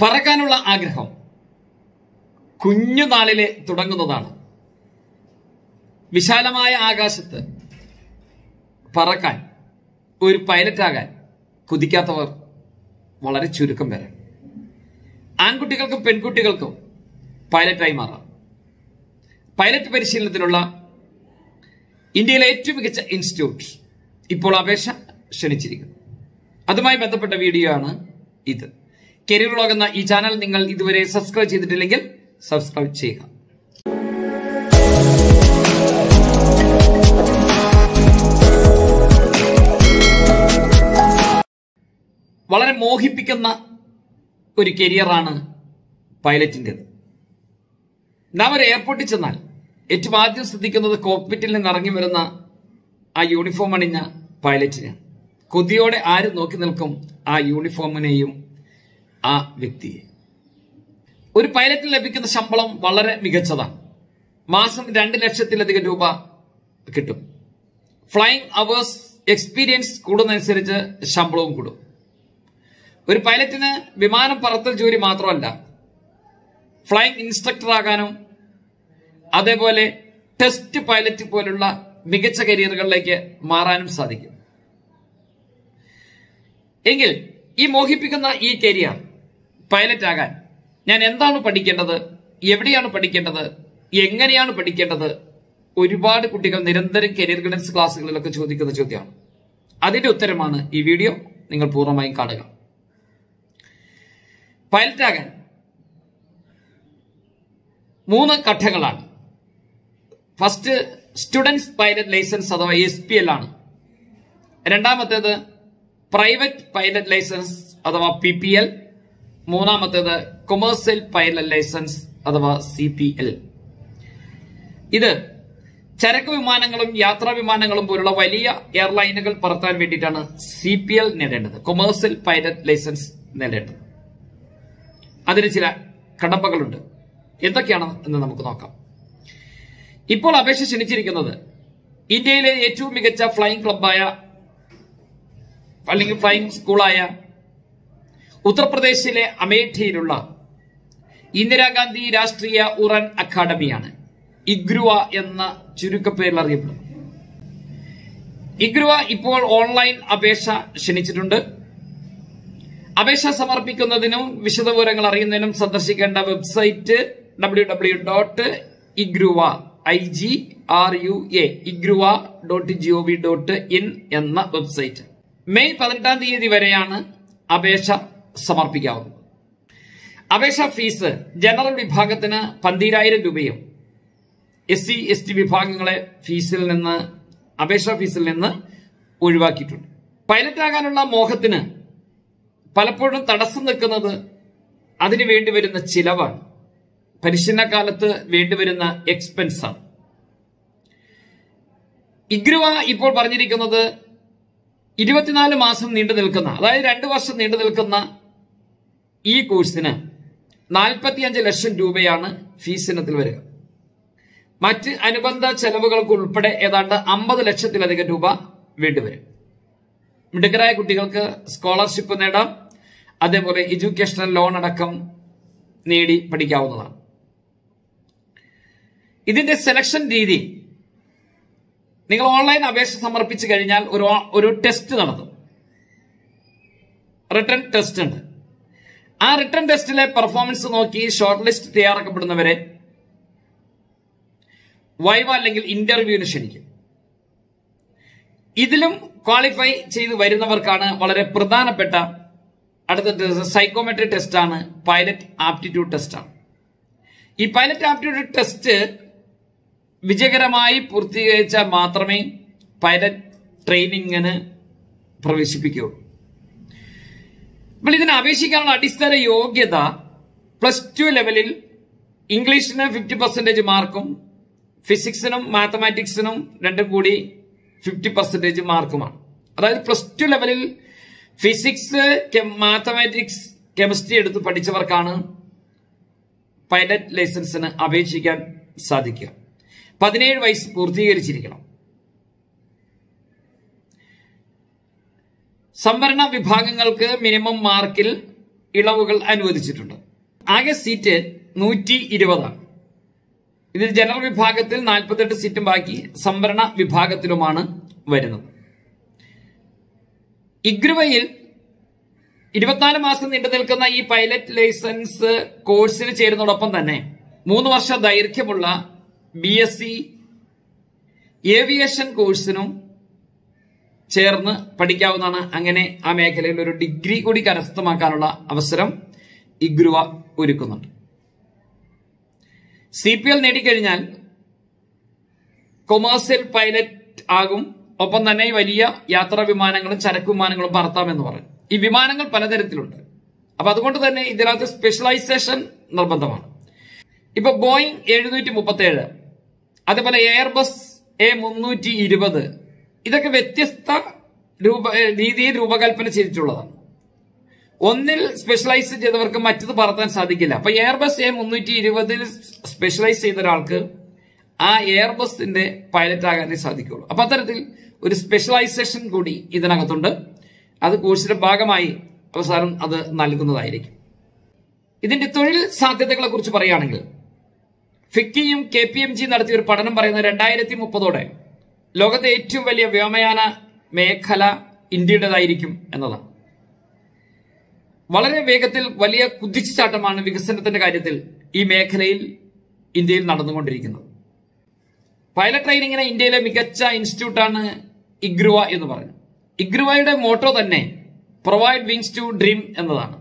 പറക്കാനുള്ള ആഗ്രഹം കുഞ്ഞുനാളിലെ തുടങ്ങുന്നതാണ്. വിശാലമായ ആകാശത്ത് പറക്കാൻ, ഒരു പൈലറ്റാകാൻ കുതിക്കാത്തവർ വളരെ ചുരുക്കം പേരാണ്. ആൺകുട്ടികൾക്കും പെൺകുട്ടികൾക്കും പൈലറ്റായി മാറാം. പൈലറ്റ് പരിശീലനത്തിനുള്ള ഇന്ത്യയിലെ ഏറ്റവും മികച്ച ഇൻസ്റ്റിറ്റ്യൂട്ട് ഇപ്പോൾ അപേക്ഷ ക്ഷണിച്ചിരിക്കുന്നു. അതുമായി ബന്ധപ്പെട്ട വീഡിയോ ആണ് ഇത്. കരിയർ വ്ലോഗ് എന്ന ഈ ചാനൽ നിങ്ങൾ ഇതുവരെ സബ്സ്ക്രൈബ് ചെയ്തിട്ടില്ലെങ്കിൽ സബ്സ്ക്രൈബ് ചെയ്യുക. വളരെ മോഹിപ്പിക്കുന്ന ഒരു കരിയറാണ് പൈലറ്റിൻ്റെത്. നാം ഒരു എയർപോർട്ടിൽ ചെന്നാൽ ഏറ്റവും ആദ്യം ശ്രദ്ധിക്കുന്നത് കോക്പിറ്റിൽ നിന്ന് ഇറങ്ങി വരുന്ന ആ യൂണിഫോം അണിഞ്ഞ പൈലറ്റിനെയാണ്. കൊതിയോടെ ആരും നോക്കി നിൽക്കും ആ യൂണിഫോമിനെയും ആ വ്യക്തിയെ. ഒരു പൈലറ്റിന് ലഭിക്കുന്ന ശമ്പളം വളരെ മികച്ചതാണ്. മാസം 2 ലക്ഷത്തിലധികം രൂപ കിട്ടും. ഫ്ലൈയിങ് അവേഴ്സ് എക്സ്പീരിയൻസ് കൂടുന്നതനുസരിച്ച് ശമ്പളവും കൂടും. ഒരു പൈലറ്റിന് വിമാനം പറത്തൽ ജോലി മാത്രമല്ല, ഫ്ലൈയിങ് ഇൻസ്ട്രക്ടർ ആകാനും അതേപോലെ ടെസ്റ്റ് പൈലറ്റ് പോലുള്ള മികച്ച കരിയറുകളിലേക്ക് മാറാനും സാധിക്കും. എങ്കിൽ ഈ മോഹിപ്പിക്കുന്ന ഈ കരിയർ പൈലറ്റ് ആകാൻ ഞാൻ എന്താണ് പഠിക്കേണ്ടത്, എവിടെയാണ് പഠിക്കേണ്ടത്, എങ്ങനെയാണ് പഠിക്കേണ്ടത്? ഒരുപാട് കുട്ടികൾ നിരന്തരം കരിയർ ഗൈഡൻസ് ക്ലാസ്സുകളിലൊക്കെ ചോദിക്കുന്ന ചോദ്യമാണ്. അതിന്റെ ഉത്തരമാണ് ഈ വീഡിയോ. നിങ്ങൾ പൂർണ്ണമായും കാണുക. പൈലറ്റ് ആകാൻ 3 ഘട്ടങ്ങളാണ്. ഫസ്റ്റ് സ്റ്റുഡൻസ് പൈലറ്റ് ലൈസൻസ് അഥവാ SPL ആണ്. രണ്ടാമത്തേത് പ്രൈവറ്റ് പൈലറ്റ് ലൈസൻസ് അഥവാ PPL. മൂന്നാമത്തേത് കൊമേഴ്സ്യൽ പൈലറ്റ് ലൈസൻസ് അഥവാ CPL. ഇത് ചരക്ക് വിമാനങ്ങളും യാത്രാ വിമാനങ്ങളും പോലുള്ള വലിയ എയർലൈനുകൾ പറത്താൻ വേണ്ടിയിട്ടാണ് CPL നേടേണ്ടത്, കൊമേഴ്സ്യൽ പൈലറ്റ് ലൈസൻസ് നേടേണ്ടത്. അതിന് ചില കടമ്പകളുണ്ട്. എന്തൊക്കെയാണ് എന്ന് നമുക്ക് നോക്കാം. ഇപ്പോൾ അപേക്ഷ ക്ഷണിച്ചിരിക്കുന്നത് ഇന്ത്യയിലെ ഏറ്റവും മികച്ച ഫ്ലൈയിങ് ക്ലബായ അല്ലെങ്കിൽ ഫ്ലൈയിങ് സ്കൂളായ ഉത്തർപ്രദേശിലെ അമേഠിയിലുള്ള ഇന്ദിരാഗാന്ധി രാഷ്ട്രീയ ഉറാൻ അക്കാദമിയാണ്. IGRUA എന്ന ചുരുക്കപ്പേരിൽ അറിയപ്പെടുന്നു. IGRUA ഇപ്പോൾ ഓൺലൈൻ അപേക്ഷ ക്ഷണിച്ചിട്ടുണ്ട്. അപേക്ഷ സമർപ്പിക്കുന്നതിനും വിശദവിവരങ്ങൾ അറിയുന്നതിനും സന്ദർശിക്കേണ്ട വെബ്സൈറ്റ് www.IGRUA.IGRUA.gov.in എന്ന വെബ്സൈറ്റ്. മെയ് 18-ാം തീയതി വരെയാണ് അപേക്ഷ സമർപ്പിക്കാവുന്നത്. അപേക്ഷാ ഫീസ് ജനറൽ വിഭാഗത്തിന് 12,000 രൂപയും SC ST വിഭാഗങ്ങളെ അപേക്ഷാ ഫീസിൽ നിന്ന് ഒഴിവാക്കിയിട്ടുണ്ട്. പൈലറ്റാകാനുള്ള മോഹത്തിന് പലപ്പോഴും തടസ്സം നിൽക്കുന്നത് അതിന് വേണ്ടിവരുന്ന ചിലവാണ്, പരിശീലനകാലത്ത് വേണ്ടിവരുന്ന എക്സ്പെൻസാണ്. IGRUA ഇപ്പോൾ പറഞ്ഞിരിക്കുന്നത് 24 മാസം നീണ്ടു നിൽക്കുന്ന, അതായത് 2 വർഷം നീണ്ടു നിൽക്കുന്ന ഈ കോഴ്സിന് 45 ലക്ഷം രൂപയാണ് ഫീസ് ഇനത്തിൽ വരിക. മറ്റ് അനുബന്ധ ചെലവുകൾക്ക് ഉൾപ്പെടെ ഏതാണ്ട് 50 ലക്ഷത്തിലധികം രൂപ വേണ്ടിവരും. മിടുക്കരായ കുട്ടികൾക്ക് സ്കോളർഷിപ്പ് നേടാം. അതേപോലെ എഡ്യൂക്കേഷണൽ ലോൺ അടക്കം നേടി പഠിക്കാവുന്നതാണ്. ഇതിന്റെ സെലക്ഷൻ രീതി, നിങ്ങൾ ഓൺലൈൻ അപേക്ഷ സമർപ്പിച്ചു കഴിഞ്ഞാൽ ഒരു ടെസ്റ്റ് നടത്തും. റിട്ടൺ ടെസ്റ്റ് ഉണ്ട്. ആ റിട്ടൺ ടെസ്റ്റിലെ പെർഫോമൻസ് നോക്കി ഷോർട്ട് ലിസ്റ്റ് തയ്യാറാക്കപ്പെടുന്നവരെ വൈവ അല്ലെങ്കിൽ ഇന്റർവ്യൂവിന് ക്ഷണിക്കും. ഇതിലും ക്വാളിഫൈ ചെയ്ത് വരുന്നവർക്കാണ് വളരെ പ്രധാനപ്പെട്ട അടുത്ത സൈക്കോമെട്രി ടെസ്റ്റ് ആണ്, പൈലറ്റ് ആപ്റ്റിറ്റ്യൂഡ് ടെസ്റ്റ് ആണ്. ഈ പൈലറ്റ് ആപ്റ്റിറ്റ്യൂഡ് ടെസ്റ്റ് വിജയകരമായി പൂർത്തീകരിച്ചാൽ മാത്രമേ പൈലറ്റ് ട്രെയിനിങ്ങിന് പ്രവേശിപ്പിക്കുകയുള്ളൂ. അപ്പോൾ ഇതിന് അപേക്ഷിക്കാനുള്ള അടിസ്ഥാന യോഗ്യത +2 ലെവലിൽ ഇംഗ്ലീഷിന് 50% മാർക്കും ഫിസിക്സിനും മാത്തമാറ്റിക്സിനും രണ്ടും കൂടി 50% മാർക്കുമാണ്. അതായത് +2 ലെവലിൽ ഫിസിക്സ്, മാത്തമാറ്റിക്സ്, കെമിസ്ട്രി എടുത്ത് പഠിച്ചവർക്കാണ് പൈലറ്റ് ലൈസൻസിന് അപേക്ഷിക്കാൻ സാധിക്കുക. 17 വയസ്സ് പൂർത്തീകരിച്ചിരിക്കണം. സംവരണ വിഭാഗങ്ങൾക്ക് മിനിമം മാർക്കിൽ ഇളവുകൾ അനുവദിച്ചിട്ടുണ്ട്. ആകെ സീറ്റ് 120 ഇതിൽ ജനറൽ വിഭാഗത്തിൽ 48 സീറ്റും ബാക്കി സംവരണ വിഭാഗത്തിലുമാണ് വരുന്നത്. ഇഗ്രുവയിൽ 24 മാസം നീണ്ടു നിൽക്കുന്ന ഈ പൈലറ്റ് ലൈസൻസ് കോഴ്സിന് ചേരുന്നതോടൊപ്പം തന്നെ 3 വർഷ ദൈർഘ്യമുള്ള B.Sc ഏവിയേഷൻ കോഴ്സിനും ചേർന്ന് പഠിക്കാവുന്നതാണ്. അങ്ങനെ ആ മേഖലയിൽ ഒരു ഡിഗ്രി കൂടി കരസ്ഥമാക്കാനുള്ള അവസരം ഇഗ്രുവ ഒരുക്കുന്നുണ്ട്. CPL നേടിക്കഴിഞ്ഞാൽ കൊമേഴ്സ്യൽ പൈലറ്റ് ആകും. ഒപ്പം തന്നെ വലിയ യാത്രാ വിമാനങ്ങളും ചരക്ക് വിമാനങ്ങളും പറത്താമെന്ന് പറയും. ഈ വിമാനങ്ങൾ പലതരത്തിലുണ്ട്. അപ്പൊ അതുകൊണ്ട് തന്നെ ഇതിനകത്ത് സ്പെഷ്യലൈസേഷൻ നിർബന്ധമാണ്. ഇപ്പൊ ബോയിങ് 737, അതേപോലെ എയർബസ് A320 ഇതൊക്കെ വ്യത്യസ്ത രീതിയിൽ രൂപകൽപ്പന ചെയ്തിട്ടുള്ളതാണ്. ഒന്നിൽ സ്പെഷ്യലൈസ് ചെയ്തവർക്ക് മറ്റത് പറത്താൻ സാധിക്കില്ല. അപ്പൊ എയർബസ് A320 സ്പെഷ്യലൈസ് ചെയ്ത ഒരാൾക്ക് ആ എയർബസിന്റെ പൈലറ്റ് ആകാനേ സാധിക്കുള്ളൂ. അപ്പൊ അത്തരത്തിൽ ഒരു സ്പെഷ്യലൈസേഷൻ കൂടി ഇതിനകത്തുണ്ട്. അത് കോഴ്സിന്റെ ഭാഗമായി അവസാനം അത് നൽകുന്നതായിരിക്കും. ഇതിന്റെ തൊഴിൽ സാധ്യതകളെ കുറിച്ച് പറയുകയാണെങ്കിൽ ഫിക്കിയും KPMG നടത്തിയ ഒരു പഠനം പറയുന്നത് 2030 ലോകത്തെ ഏറ്റവും വലിയ വ്യോമയാന മേഖല ഇന്ത്യയുടേതായിരിക്കും എന്നതാണ്. വളരെ വേഗത്തിൽ വലിയ കുതിച്ചുചാട്ടമാണ് വികസനത്തിന്റെ കാര്യത്തിൽ ഈ മേഖലയിൽ ഇന്ത്യയിൽ നടന്നുകൊണ്ടിരിക്കുന്നത്. പൈലറ്റ് ട്രെയിനിങ്ങിന് ഇന്ത്യയിലെ മികച്ച ഇൻസ്റ്റിറ്റ്യൂട്ടാണ് IGRUA എന്ന് പറഞ്ഞു. IGRUAയുടെ മോട്ടോ തന്നെ പ്രൊവൈഡ് വിങ്സ് ടു ഡ്രീം എന്നതാണ്.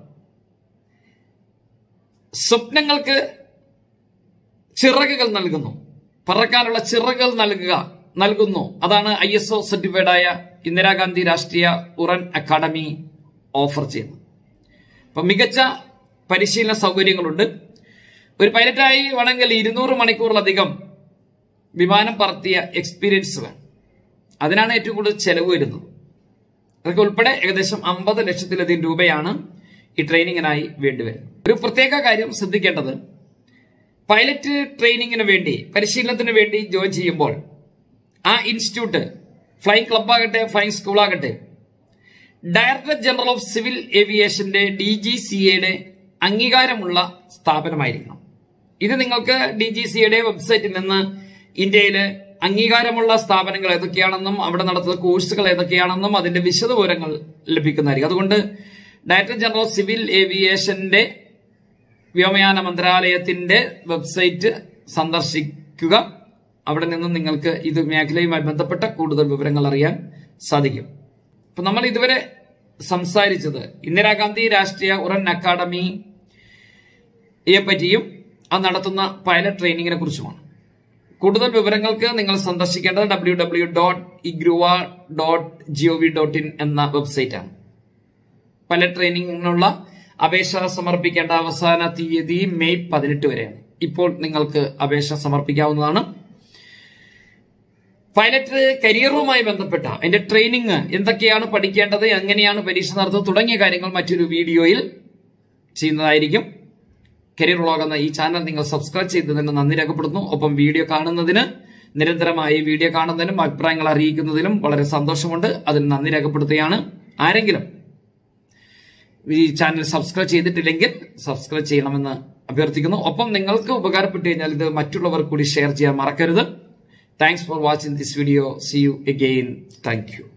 സ്വപ്നങ്ങൾക്ക് ചിറകുകൾ നൽകുന്നു, പറക്കാനുള്ള ചിറകുകൾ നൽകുന്നു. അതാണ് ISO സർട്ടിഫൈഡായ ഇന്ദിരാഗാന്ധി രാഷ്ട്രീയ ഉറൻ അക്കാദമി ഓഫർ ചെയ്യുന്നത്. അപ്പൊ മികച്ച പരിശീലന സൗകര്യങ്ങളുണ്ട്. ഒരു പൈലറ്റായി വേണമെങ്കിൽ 200 മണിക്കൂറിലധികം വിമാനം പറത്തിയ എക്സ്പീരിയൻസ് വേണം. അതിനാണ് ഏറ്റവും കൂടുതൽ ചെലവ് വരുന്നത്. അതൊക്കെ ഉൾപ്പെടെ ഏകദേശം 50 ലക്ഷത്തിലധികം രൂപയാണ് ഈ ട്രെയിനിങ്ങിനായി വേണ്ടിവരുന്നത്. ഒരു പ്രത്യേക കാര്യം ശ്രദ്ധിക്കേണ്ടത്, പൈലറ്റ് ട്രെയിനിങ്ങിന് വേണ്ടി പരിശീലനത്തിന് വേണ്ടി ജോയിൻ ചെയ്യുമ്പോൾ ആ ഇൻസ്റ്റിറ്റ്യൂട്ട് ഫ്ലൈയിങ് ക്ലബാകട്ടെ ഫ്ലൈയിങ് സ്കൂളാകട്ടെ ഡയറക്ടർ ജനറൽ ഓഫ് സിവിൽ ഏവിയേഷന്റെ DGCAയുടെ അംഗീകാരമുള്ള സ്ഥാപനമായിരിക്കണം. ഇത് നിങ്ങൾക്ക് DGCAയുടെ വെബ്സൈറ്റിൽ നിന്ന് ഇന്ത്യയിലെ അംഗീകാരമുള്ള സ്ഥാപനങ്ങൾ ഏതൊക്കെയാണെന്നും അവിടെ നടത്തുന്ന കോഴ്സുകൾ ഏതൊക്കെയാണെന്നും അതിന്റെ വിശദവിവരങ്ങൾ ലഭിക്കുന്നതായിരിക്കും. അതുകൊണ്ട് ഡയറക്ടർ ജനറൽ ഓഫ് സിവിൽ ഏവിയേഷന്റെ വ്യോമയാന മന്ത്രാലയത്തിന്റെ വെബ്സൈറ്റ് സന്ദർശിക്കുക. അവിടെ നിന്ന് നിങ്ങൾക്ക് ഇത് മേഖലയുമായി ബന്ധപ്പെട്ട കൂടുതൽ വിവരങ്ങൾ അറിയാൻ സാധിക്കും. അപ്പൊ നമ്മൾ ഇതുവരെ സംസാരിച്ചത് ഇന്ദിരാഗാന്ധി രാഷ്ട്രീയ ഉറൻ അക്കാദമിയെ പറ്റിയും അത് നടത്തുന്ന പൈലറ്റ് ട്രെയിനിങ്ങിനെ കുറിച്ചുമാണ്. കൂടുതൽ വിവരങ്ങൾക്ക് നിങ്ങൾ സന്ദർശിക്കേണ്ടത് www.igrua.gov.in എന്ന വെബ്സൈറ്റാണ്. പൈലറ്റ് ട്രെയിനിങ്ങിനുള്ള അപേക്ഷ സമർപ്പിക്കേണ്ട അവസാന തീയതി മെയ് 18 വരെയാണ്. ഇപ്പോൾ നിങ്ങൾക്ക് അപേക്ഷ സമർപ്പിക്കാവുന്നതാണ്. പൈലറ്റ് കരിയറുമായി ബന്ധപ്പെട്ട അതിന്റെ ട്രെയിനിങ് എന്തൊക്കെയാണ് പഠിക്കേണ്ടത്, എങ്ങനെയാണ് പരീക്ഷ നടത്തുന്നത് തുടങ്ങിയ കാര്യങ്ങൾ മറ്റൊരു വീഡിയോയിൽ ചെയ്യുന്നതായിരിക്കും. കരിയർ വ്ളോഗ് എന്ന ഈ ചാനൽ നിങ്ങൾ സബ്സ്ക്രൈബ് ചെയ്തതിന് നന്ദി രേഖപ്പെടുത്തുന്നു. ഒപ്പം വീഡിയോ കാണുന്നതിന് നിരന്തരമായി വീഡിയോ കാണുന്നതിനും അഭിപ്രായങ്ങൾ അറിയിക്കുന്നതിലും വളരെ സന്തോഷമുണ്ട്. അതിന് നന്ദി രേഖപ്പെടുത്തുകയാണ്. ആരെങ്കിലും ഈ ചാനൽ സബ്സ്ക്രൈബ് ചെയ്തിട്ടില്ലെങ്കിൽ സബ്സ്ക്രൈബ് ചെയ്യണമെന്ന് അഭ്യർത്ഥിക്കുന്നു. ഒപ്പം നിങ്ങൾക്ക് ഉപകാരപ്പെട്ടു കഴിഞ്ഞാൽ ഇത് മറ്റുള്ളവർ കൂടി ഷെയർ ചെയ്യാൻ മറക്കരുത്. Thanks for watching this video. See you again. Thank you.